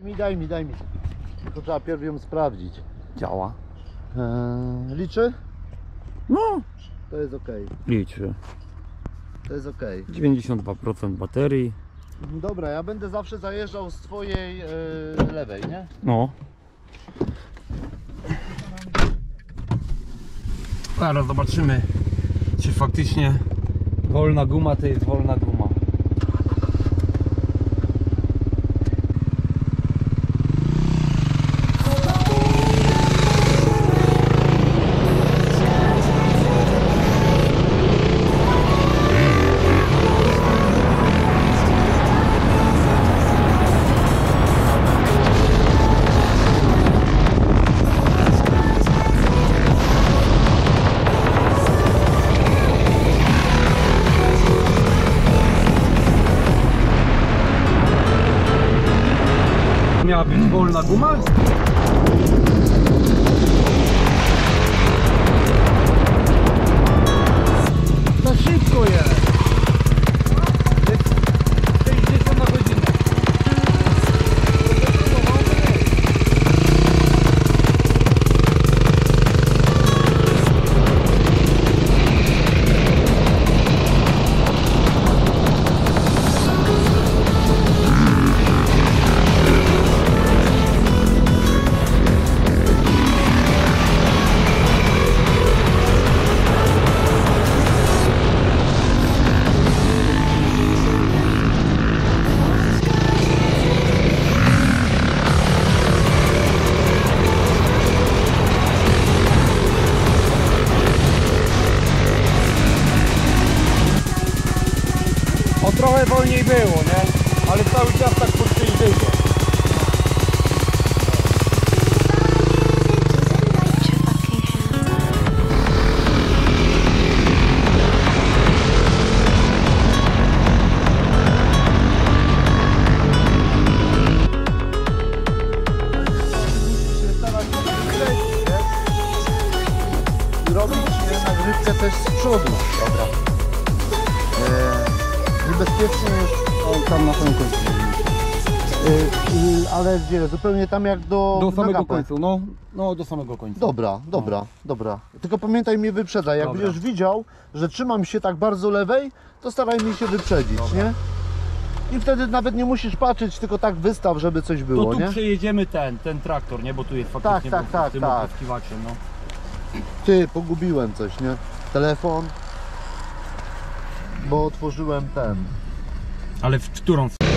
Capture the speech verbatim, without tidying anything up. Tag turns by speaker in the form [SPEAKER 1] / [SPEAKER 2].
[SPEAKER 1] Mi daj mi, daj mi. To trzeba pierw ją sprawdzić.
[SPEAKER 2] Działa.
[SPEAKER 1] Eee, liczy?
[SPEAKER 2] No,
[SPEAKER 1] To jest ok.
[SPEAKER 2] liczy.
[SPEAKER 1] To jest ok.
[SPEAKER 2] dziewięćdziesiąt dwa procent baterii.
[SPEAKER 1] Dobra, ja będę zawsze zajeżdżał z twojej yy, lewej, nie?
[SPEAKER 2] No. Zaraz zobaczymy, czy faktycznie wolna guma to jest wolna guma. Miała być wolna guma?
[SPEAKER 1] Za szybko jest!
[SPEAKER 2] sześćdziesiąt na godzinę. O, trochę wolniej było, nie? Ale cały czas tak po sześćdziesiąt.
[SPEAKER 1] Robić nagrywkę też z przodu. Dobra. Eee, niebezpiecznie już.
[SPEAKER 2] O, tam na samym końcu.
[SPEAKER 1] Eee, ale gdzie? Zupełnie tam jak do.
[SPEAKER 2] Do samego
[SPEAKER 1] Nagapę.
[SPEAKER 2] końca, no, no do samego końca.
[SPEAKER 1] Dobra, dobra, no. dobra. Tylko pamiętaj, mnie wyprzedzaj. Jak
[SPEAKER 2] Dobra.
[SPEAKER 1] będziesz widział, że trzymam się tak bardzo lewej, to staraj mi się wyprzedzić,
[SPEAKER 2] Dobra.
[SPEAKER 1] nie? I wtedy nawet nie musisz patrzeć, tylko tak wystaw, żeby coś było,
[SPEAKER 2] To tu
[SPEAKER 1] nie?
[SPEAKER 2] przejedziemy ten, ten traktor, nie? Bo tu jest faktycznie
[SPEAKER 1] tak,
[SPEAKER 2] bo-
[SPEAKER 1] tak,
[SPEAKER 2] tym
[SPEAKER 1] tak.
[SPEAKER 2] opryskiwaczem, no.
[SPEAKER 1] Ty, pogubiłem coś, nie? Telefon. Bo otworzyłem ten.
[SPEAKER 2] Ale w którą?